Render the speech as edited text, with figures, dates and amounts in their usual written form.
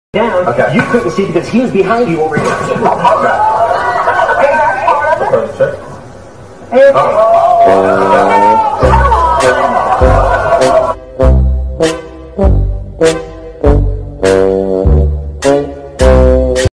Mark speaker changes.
Speaker 1: down. Okay. You couldn't see because he was behind you over here. Okay.
Speaker 2: Oh.